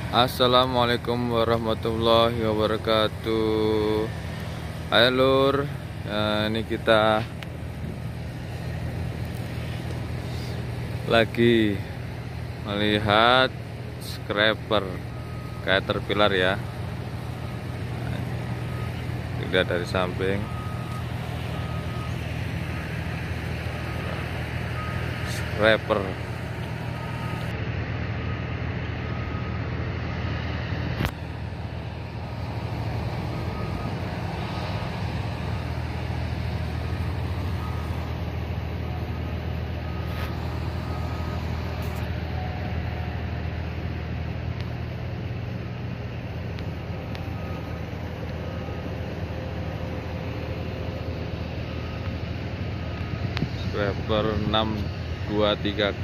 Assalamualaikum warahmatullahi wabarakatuh. Hai Lur, ini kita lagi melihat scraper Caterpillar ya. Dilihat dari samping, scraper. Scraper 623K.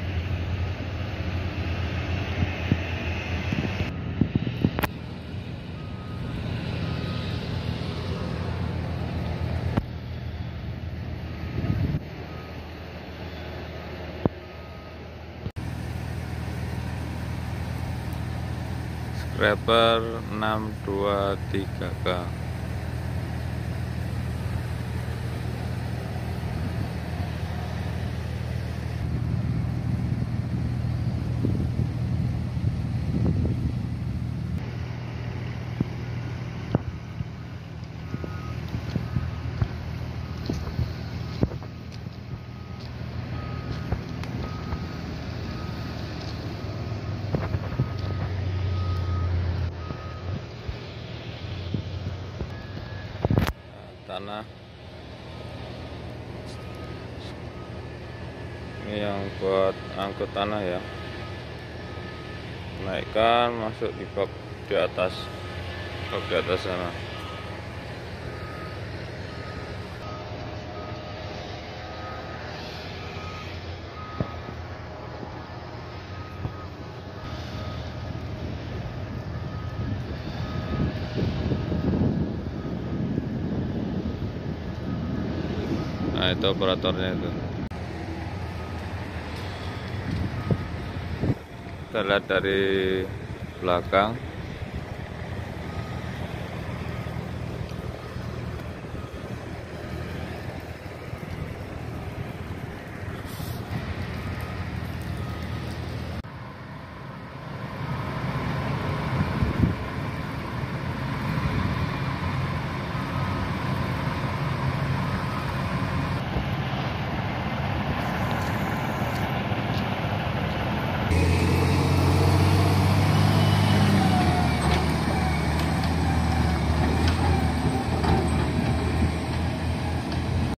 Scraper 623K. Tanah ini yang buat angkut tanah ya, naikkan masuk di bak di atas sana. Nah, itu operatornya itu. Kita lihat dari belakang.